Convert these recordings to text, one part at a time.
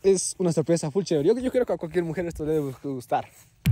es una sorpresa full chévere. Yo creo que a cualquier mujer esto le debe gustar.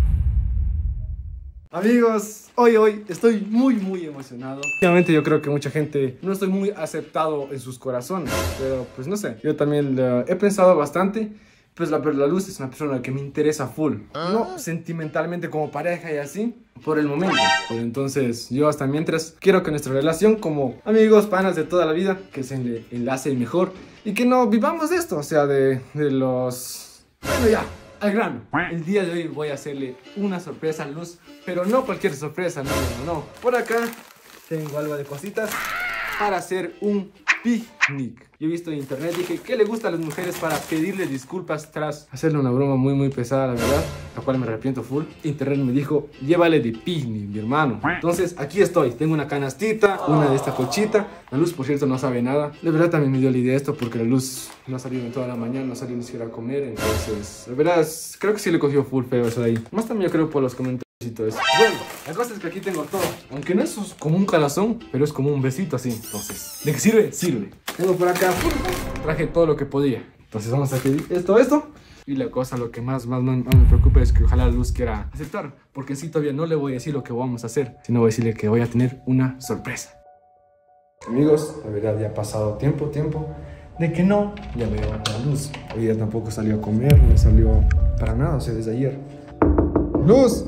Amigos, hoy estoy muy emocionado. Obviamente yo creo que mucha gente no estoy muy aceptado en sus corazones, pero pues no sé, yo también he pensado bastante. Pues la Luz es una persona que me interesa full, no sentimentalmente como pareja y así, por el momento. Entonces yo hasta mientras quiero que nuestra relación como amigos, panas de toda la vida, que se enlace mejor y que no vivamos de esto, o sea, de los... Bueno, ya, al grano. El día de hoy voy a hacerle una sorpresa a Luz, pero no cualquier sorpresa, no. Por acá tengo algo de cositas para hacer un picnic. Yo he visto en internet, dije, ¿qué le gusta a las mujeres para pedirle disculpas tras hacerle una broma muy pesada, la verdad? La cual me arrepiento full. Internet me dijo, llévale de picnic, mi hermano. Entonces, aquí estoy. Tengo una canastita, una de esta cochita. La Luz, por cierto, no sabe nada. De verdad, también me dio la idea esto porque la Luz no ha salido en toda la mañana, no ha salido ni siquiera a comer. Entonces, la verdad, creo que sí le cogió full feo eso de ahí. Más también yo creo por los comentarios y todo eso. Bueno, la cosa es que aquí tengo todo. Aunque no es como un calazón, pero es como un besito así. Entonces, ¿de qué sirve? Sirve. Tengo por acá, traje todo lo que podía. Entonces vamos a pedir esto. Y la cosa, lo que más me preocupa es que ojalá la Luz quiera aceptar. Porque sí, todavía no le voy a decir lo que vamos a hacer, sino voy a decirle que voy a tener una sorpresa. Amigos, la verdad ya ha pasado tiempo de que no ya veo a la Luz. Hoy día tampoco salió a comer, no salió para nada, o sea, desde ayer. ¡Luz!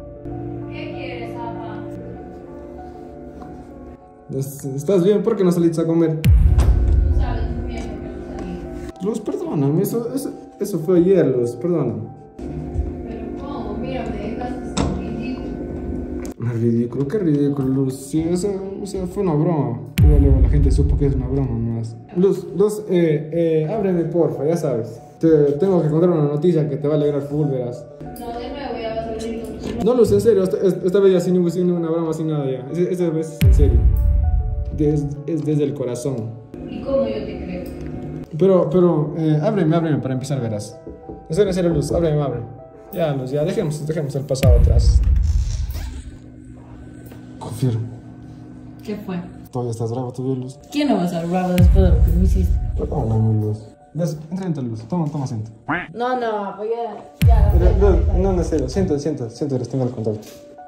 ¿Estás bien? ¿Por qué no saliste a comer? Tú sabes muy bien por qué no salí. Luz, perdóname, eso fue ayer, Luz, perdóname. Pero ¿cómo? Mira, me dejaste ridículo. Ridículo, qué ridículo, Luz. Sí, o sea, fue una broma. Luego la gente supo que es una broma más. Luz, ábreme porfa, ya sabes. Tengo que contar una noticia que te va a alegrar full, verás. No, de nuevo ya vas a venir con tu... No, Luz, en serio, esta vez ya sin ninguna broma, sin nada ya. Esta vez en serio. Es desde el corazón. ¿Y cómo yo te creo? Pero, ábreme para empezar, verás. En serio, Luz, ábreme. Ya, Luz, ya, dejemos el pasado atrás. Confirmo. ¿Qué fue? Todavía estás bravo, todavía, Luz. ¿Quién no va a estar bravo después de lo que me hiciste? Perdóname, Luz. Entra, Luz, toma asiento. No, pues ya. No, en serio, siento, Luz, tengo el contacto.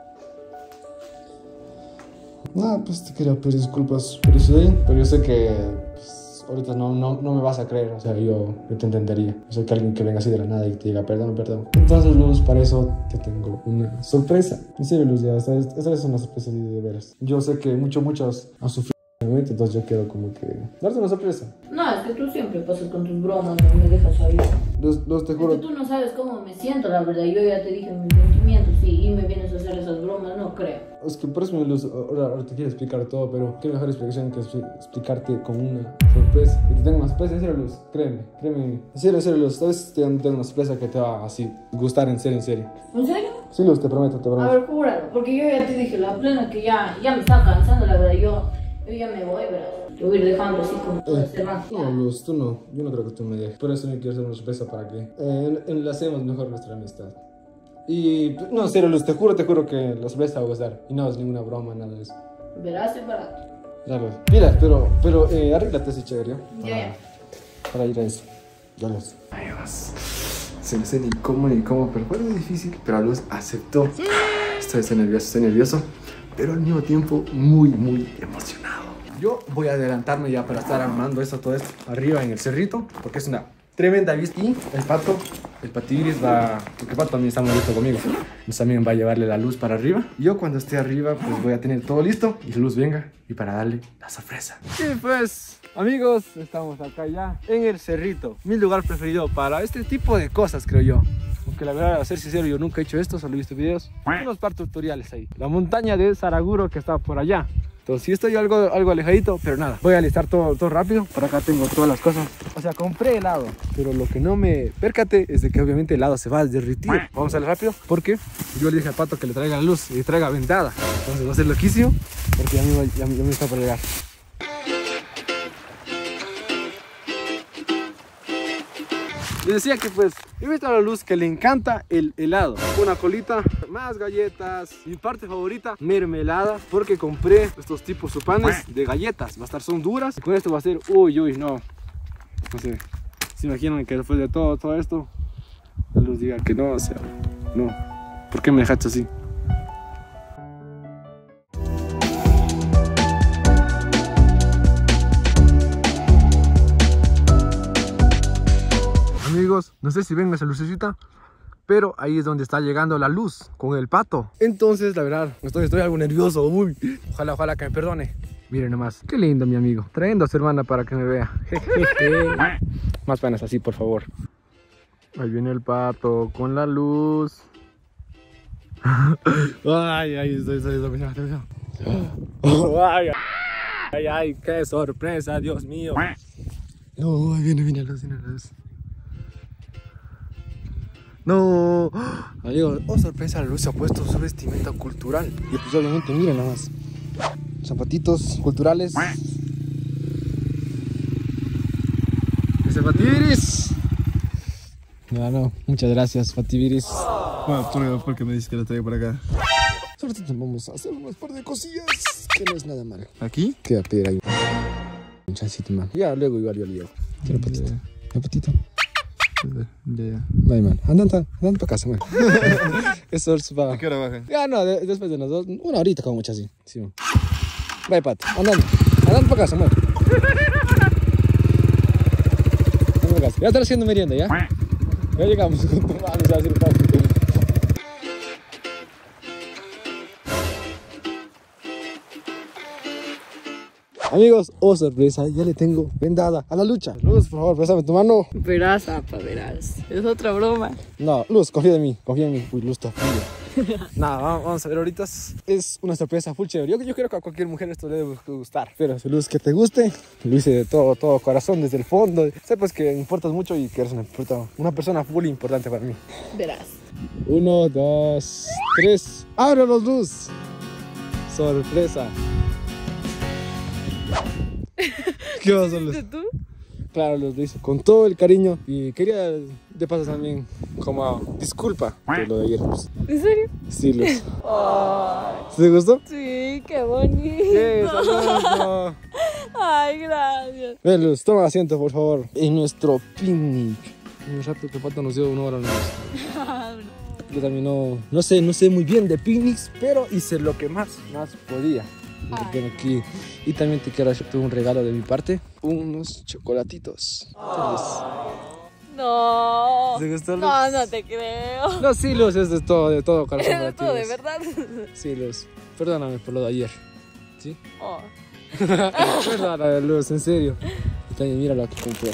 No, pues te quería pedir disculpas por eso de ahí, pero yo sé que pues, ahorita no me vas a creer, o sea, yo te entendería. Yo sé que alguien que venga así de la nada y te diga perdón. Entonces, Luz, para eso te tengo una sorpresa. En serio, Luz, ya, esta es una sorpresa de veras. Yo sé que muchos han sufrido, entonces yo quiero como que darte una sorpresa. No, es que tú siempre pasas con tus bromas, no me dejas salir. Luz, te Es juro. que tú no sabes cómo me siento, la verdad. Yo ya te dije mis sentimientos y me vienes a hacer esas bromas, no creo. Es que por eso, Luz, ahora te quiero explicar todo, pero qué mejor explicación que explicarte con una sorpresa. Y te tengo una sorpresa, en serio, Luz, créeme. En serio, Luz, esta vez te tengo una sorpresa que te va así gustar, en serio. ¿En serio? Sí, Luz, te prometo. A ver, júralo, porque yo ya te dije, la plena que ya me está cansando, la verdad. Yo ya me voy, pero te voy a ir dejando así como todo ser más. No, Luz, tú no, yo no creo que tú me dejes. Por eso no quiero hacer una sorpresa para que enlacemos mejor nuestra amistad. Y, no, en serio, Luz, te juro que la sorpresa va a gustar. Y no es ninguna broma, nada de eso. Verás, es barato. Ya, Luz. Mira, pero arréglate así chévere, ¿ya? Ya. Para ir a eso. Ya, Luz. Ahí vas. Se me sé ni cómo, pero fue muy difícil. Pero Luz aceptó. Estoy nervioso, pero al mismo tiempo muy emocionado. Yo voy a adelantarme ya para estar armando todo esto arriba en el cerrito, porque es una tremenda vista. Y el patiris va, porque Pato también está muy listo conmigo, entonces también va a llevarle la Luz para arriba. Yo cuando esté arriba pues voy a tener todo listo y la Luz venga y para darle la sorpresa. Y pues amigos, estamos acá ya en el cerrito, mi lugar preferido para este tipo de cosas, creo yo. Aunque la verdad, a ser sincero, yo nunca he hecho esto, solo he visto videos, unos par tutoriales ahí. La montaña de Saraguro que está por allá. Entonces sí estoy algo alejadito, pero nada, voy a alistar todo rápido. Por acá tengo todas las cosas. O sea, compré helado, pero lo que no me percaté es de que obviamente el helado se va a derretir. Vamos a salir rápido, porque yo le dije al Pato que le traiga la Luz y traiga ventada. Entonces va a ser loquísimo, porque ya me está por llegar. Les decía que pues he visto a la Luz que le encanta el helado. Una colita, más galletas. Mi parte favorita, mermelada, porque compré estos tipos supanes de galletas. Va a estar, son duras. Y con esto va a ser, uy, no. No sé. ¿Se imaginan que después de todo esto, la luz diga que no? O sea, no. ¿Por qué me dejaste así? Amigos, no sé si ven esa lucecita, pero ahí es donde está llegando la luz con el pato. Entonces, la verdad, estoy algo nervioso. Uy, ojalá que me perdone. Miren nomás, qué lindo mi amigo, trayendo a su hermana para que me vea. Más panas así, por favor. Ahí viene el pato con la luz. Ay, qué sorpresa, Dios mío. No, ahí viene la luz. No, amigos, oh sorpresa, la luz se ha puesto su vestimenta cultural. Y pues obviamente, miren nada más. Zapatitos culturales. Ese Fativiris. No, muchas gracias, Fativiris. Bueno, ¿por qué me dices que lo traigo por acá? Sobre todo vamos a hacer unas par de cosillas que no es nada mal. ¿Aquí? Queda pedir ahí un chancito, man. Ya, luego igual yo le llevo. Quiero patito. ¿Un patito? Vaya, man. Andan para casa, man. Eso es para... ¿A qué hora bajan? Ya, no, después de las 2, una horita como mucho así. Sí, man. Vaya, pato. Andando para casa, man. Andando para casa. Ya están haciendo merienda, ¿ya? Ya llegamos con tu mano, ya hacer pato. Amigos, oh sorpresa, ya le tengo vendada a la Lucha. Luz, por favor, préstame tu mano. Verás, apa, verás. Es otra broma. No, Luz, confía en mí. Uy, Luz está frío. Nada, vamos a ver ahorita. Es una sorpresa full chévere. Yo creo que a cualquier mujer esto le debe gustar. Pero si Luz, que te guste, lo hice de todo corazón, desde el fondo. Sé pues que importas mucho y que eres una persona full importante para mí. Verás. 1, 2, 3. ¡Ábrelos, Luz! Sorpresa. ¿Qué vas a hacer? ¿Tú? Claro, lo hice con todo el cariño y quería de paso también como disculpa por lo de ayer. Pues. ¿En serio? Sí, Luz. Ay, ¿Te gustó? sí, qué bonito. ¿Qué? ¡Saludos! Ay, gracias. Ven, Luz, toma asiento, por favor. En nuestro picnic. Un rato que falta nos dio 1 hora más. Yo también no sé muy bien de picnics, pero hice lo que más podía. Tengo aquí. Y también te quiero hacerte un regalo de mi parte. Unos chocolatitos. No. ¿Te gustó, Luz? No te creo. No, sí, Luz, es de todo corazón. Es de todo, de Luz. verdad. Sí, Luz. Perdóname por lo de ayer. ¿Sí? Oh. Perdóname, Luz, en serio. Y también mira lo que compré.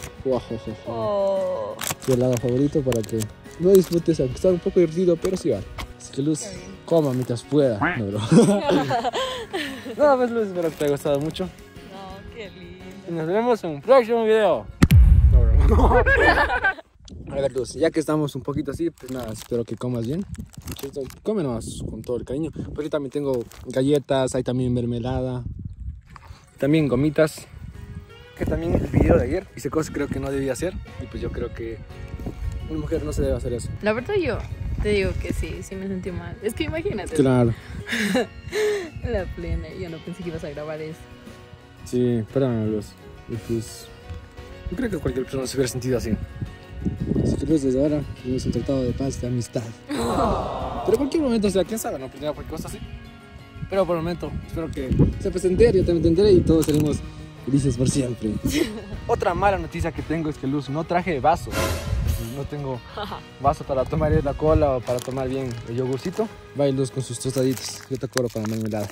Oh. Tu helado favorito para que lo disfrutes, aunque está un poco divertido, pero sí vale. Así que, Luz, coma mientras pueda. No, bro. Nada más, Luz, espero que te haya gustado mucho. No, qué lindo. Y nos vemos en un próximo video. No, bro. A ver, Luz, ya que estamos un poquito así, pues nada, espero que comas bien. ¿Cierto? Come nomás con todo el cariño. Pues yo también tengo galletas, hay también mermelada, también gomitas. Que también el video de ayer hice cosas que creo que no debía hacer. Y pues yo creo que una mujer no se debe hacer eso. La verdad yo te digo que sí me sentí mal. Es que imagínate. Claro. La plena, yo no pensé que ibas a grabar eso. Sí, perdóname, Luz. Y pues yo creo que cualquier persona se hubiera sentido así. Así que, Luz, desde ahora tenemos un tratado de paz, de amistad. Pero en cualquier momento, o sea, quién sabe, no aprendía cualquier cosa así. Pero por el momento, espero que se presente, yo también te enteré y todos seremos felices por siempre. Otra mala noticia que tengo es que, Luz, no traje vaso. No tengo vaso para tomar la cola o para tomar bien el yogurcito. Va, Luz, con sus tostaditos. Yo te acuerdo para mermelada.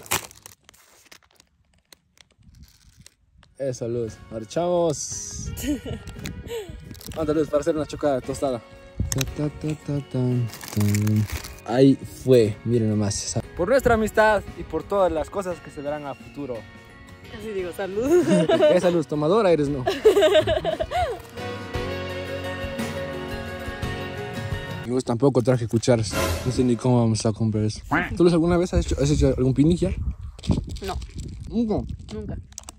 Eso, Luz. Marchamos. Anda, Luz, para hacer una chocada tostada. Ahí fue, miren nomás. Por nuestra amistad y por todas las cosas que se verán a futuro. Así digo, salud. Esa Luz, tomadora eres, no. Luz, tampoco traje cucharas. No sé ni cómo vamos a comprar eso. ¿Tú, Luz, alguna vez has hecho algún picnic ya? No. Nunca.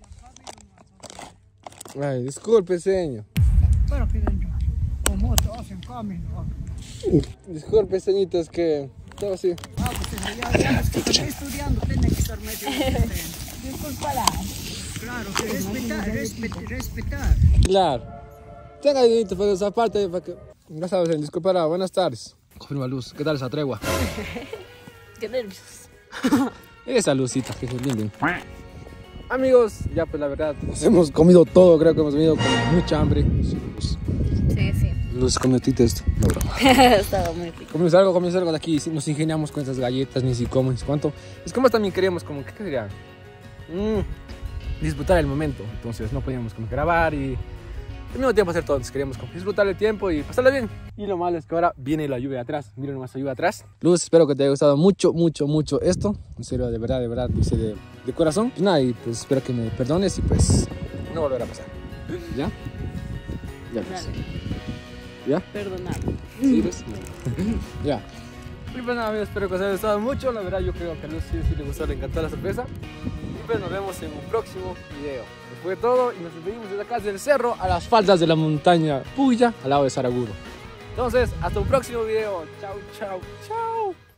Ay, disculpe, señor. Bueno, que como te hacen camino. Disculpe, señorita, es que estaba así. Pues ya es que estoy estudiando, tiene que estar medio atento. Disculpala. Claro, que respetar. Claro. Tenga dedito por esa parte para que... Ya sabes, disculpará. Buenas tardes. Confirma Luz. ¿Qué tal esa tregua? Qué nervios. Esa lucita que se linden. Amigos, ya pues la verdad, nos hemos comido todo. Creo que hemos venido con mucha hambre. Sí, sí. Luz, cometiste esto. No, broma. Estaba muy rico. Comimos algo de aquí. Nos ingeniamos con esas galletas, ni si cómo, ni si cuánto. Es como también queríamos como, ¿qué sería? Disfrutar el momento. Entonces no podíamos como grabar y al mismo tiempo hacer todo. Entonces queríamos como disfrutar el tiempo y pasarlo bien. Y lo malo es que ahora viene la lluvia atrás. Miren nomás la lluvia atrás. Luz, espero que te haya gustado mucho esto. En serio, de verdad, dice de corazón. Pues nada, y pues espero que me perdones y pues no volverá a pasar. ¿Ya? Ya pues. ¿Ya? Perdonado. ¿Sí ves? Ya. Y pues nada, amigos, espero que os haya gustado mucho. La verdad, yo creo que a Luz sí le gustó, le encantó la sorpresa. Y pues nos vemos en un próximo video. Eso fue todo y nos despedimos desde acá del cerro a las faldas de la montaña Puya, al lado de Saraguro. Entonces, hasta un próximo video. Chao, chao, chao.